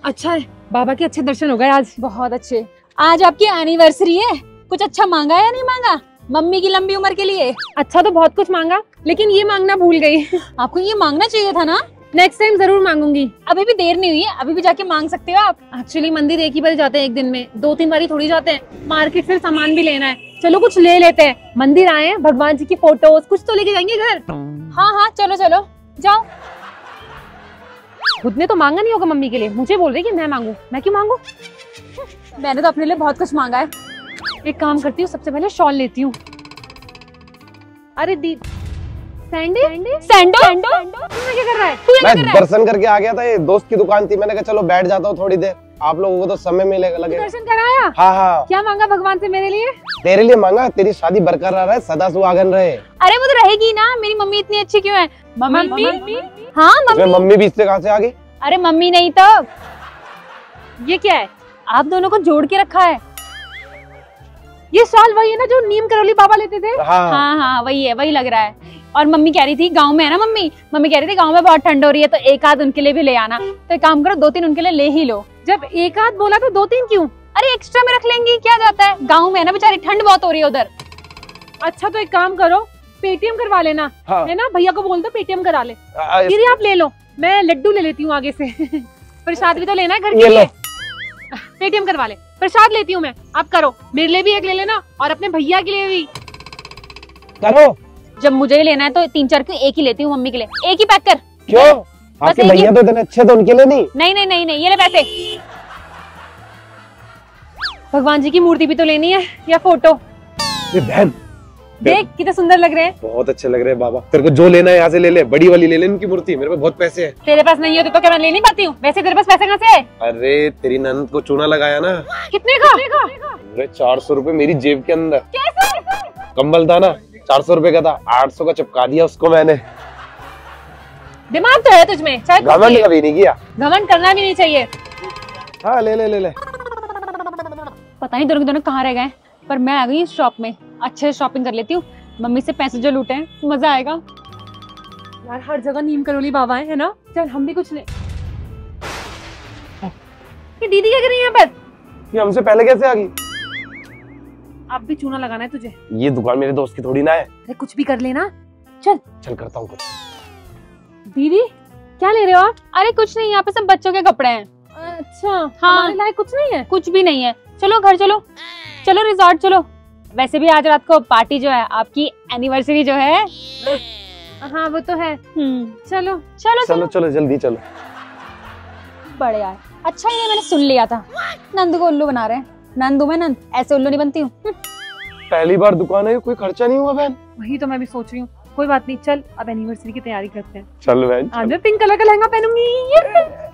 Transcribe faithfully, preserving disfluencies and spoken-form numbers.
अच्छा है, बाबा के अच्छे दर्शन हो गए आज। बहुत अच्छे। आज आपकी एनिवर्सरी है, कुछ अच्छा मांगा या नहीं मांगा मम्मी की लंबी उम्र के लिए? अच्छा तो बहुत कुछ मांगा, लेकिन ये मांगना भूल गई। आपको ये मांगना चाहिए था ना। नेक्स्ट टाइम जरूर मांगूंगी। अभी भी देर नहीं हुई है, अभी भी जाके मांग सकते हो आप। एक्चुअली मंदिर एक ही बार जाते हैं एक दिन में, दो तीन बारी थोड़ी जाते हैं। मार्केट से सामान भी लेना है, चलो कुछ ले लेते हैं। मंदिर आए हैं, भगवान जी की फोटोज कुछ तो लेके जाएंगे घर। हाँ हाँ चलो चलो जाओ। खुद ने तो मांगा नहीं होगा मम्मी के लिए, मुझे बोल रही कि मैं मांगू। मैं क्यों मांगू? मैंने तो अपने लिए बहुत कुछ मांगा है। एक काम करती हूँ, सबसे पहले शॉल लेती हूँ। अरे दी सैंडे सैंडो सैंडो क्या कर रहा है? मैं दर्शन करके आ गया था, ये दोस्त की दुकान थी, मैंने कहा चलो बैठ जाता हूँ थोड़ी देर, आप लोगों को तो समय मिलेगा लगे। दर्शन कराया? हाँ हाँ। क्या मांगा भगवान से मेरे लिए? तेरे लिए मांगा, तेरी शादी बरकरार रहे, सदा सुहागन रहे। अरे वो तो रहेगी ना, मेरी मम्मी इतनी अच्छी क्यों है? Mummy, mummy? हाँ मम्मी। मम्मी भी इससे कहाँ से आ गई? अरे मम्मी नहीं तो ये क्या है? आप दोनों को जोड़ के रखा है। ये शॉल वही है ना जो नीम करौली बाबा लेते थे? हाँ हाँ हाँ वही है, वही लग रहा है। और मम्मी कह रही थी गांव में है ना, मम्मी मम्मी कह रही थी गांव में बहुत ठंड हो रही है, तो एक आध उनके लिए भी ले आना। तो एक काम करो, दो तीन उनके लिए ले ही लो। जब एक आध बोला तो दो तीन क्यों? अरे एक्स्ट्रा में रख लेंगी, क्या जाता है, गाँव में है ना बेचारी, ठंड बहुत हो रही है उधर। अच्छा तो एक काम करो, पेटीएम करवा लेना। हाँ। है ना, भैया को बोल दो पेटीएम करा ले। दीदी आप ले लो, मैं लड्डू ले लेती हूँ आगे से। प्रसाद भी तो लेना है घर के लिए। पेटीएम करवा ले, प्रसाद लेती हूँ मैं, आप करो। मेरे लिए भी एक ले लेना और अपने भैया के लिए भी करो। जब मुझे लेना है तो तीन चार क्यों, एक ही लेती हूँ मम्मी के लिए, एक ही पैक कर। क्यों? आपके भैया तो इतने अच्छे, तो उनके लिए नहीं? नहीं नहीं नहीं नहीं, ये ले पैसे। भगवान जी की मूर्ति भी तो लेनी है, या फोटो? बहन देख कितने सुंदर लग रहे हैं। बहुत अच्छे लग रहे हैं बाबा। तेरे को जो लेना है यहाँ से ले ले, बड़ी वाली ले ले इनकी मूर्ति, मेरे पास बहुत पैसे हैं। तेरे पास नहीं होते तो क्या मैं ले नहीं पाती हूँ? वैसे तेरे पास पैसे कहाँ से है? अरे तेरी ननद को चूना लगाया ना। कितने का? अरे चार सौ रूपए मेरी जेब के अंदर। कैसे? कम्बल था ना, चार सौ रूपए का था, आठ सौ का चिपका दिया उसको मैंने। दिमाग तो है तुझमें, चाहे घमंड कभी नहीं किया। घमंड करना भी नहीं चाहिए। हाँ ले ले ले ले। पता नहीं दोनों के दोनों कहाँ रह गए, पर मैं आ गई इस शॉप में, अच्छे से शॉपिंग कर लेती हूँ। मम्मी से पैसे जो लूटे हैं, मजा आएगा। यार हर जगह नीम करौली बाबा है, है ना? चल हम भी कुछ ले। ये दीदी क्या कर रही है यहाँ पर? ये हमसे पहले कैसे आ गई? अब भी चूना लगाना है तुझे? ये दुकान मेरे दोस्त की थोड़ी ना है। अरे कुछ भी कर लेना, चल चल करता हूँ कुछ। दीदी क्या ले रहे हो आप? अरे कुछ नहीं, यहाँ पे सब बच्चों के कपड़े हैं। अच्छा हाँ, लायक कुछ नहीं है? कुछ भी नहीं है। चलो घर चलो, चलो रिजॉर्ट चलो। वैसे भी आज रात को पार्टी जो है, आपकी एनिवर्सरी जो है। हाँ वो तो है। हम्म चलो चलो चलो चलो जल्दी चलो। बड़े यार, अच्छा ये मैंने सुन लिया था, नंद को उल्लू बना रहे हैं। नंद मैं नंद, ऐसे उल्लू नहीं बनती हूँ। पहली बार दुकान है, कोई खर्चा नहीं हुआ बहन? वही तो मैं भी सोच रही हूँ। कोई बात नहीं, चल अब एनिवर्सरी की तैयारी करते हैं। चल बहन। आज मैं पिंक कलर का लहंगा पहनूंगी।